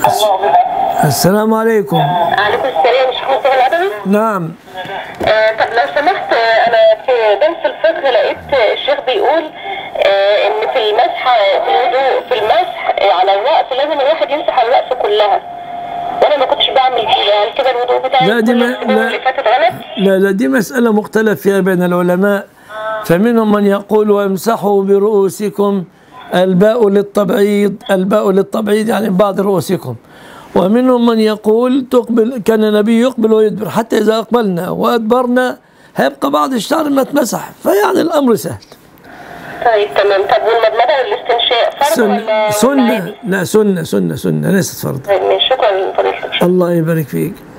السلام عليكم. عليكم السلام. شيخ مصطفى العدوي. نعم. طب لو سمحت، انا في درس الفقه لقيت الشيخ بيقول ان في المسح في الوضوء في المسح على الراس لازم الواحد يمسح الراس كلها، وانا ما كنتش بعمل كده. هل كده الوضوء بتاعي لا اللي فاتت غلط؟ لا دي مسألة مختلف فيها بين العلماء، فمنهم من يقول وامسحوا برؤوسكم، الباء للتبعيض يعني بعض رؤوسكم، ومنهم من يقول تقبل، كان النبي يقبل ويدبر حتى إذا أقبلنا وأدبرنا هيبقى بعض الشعر ما اتمسح، فيعني الأمر سهل. طيب تمام. طب والمضمضة والاستنشاق فرض ولا سنة؟ لا سنة ليست فرض. طيب شكرا لفضيلتك. الله يبارك فيك.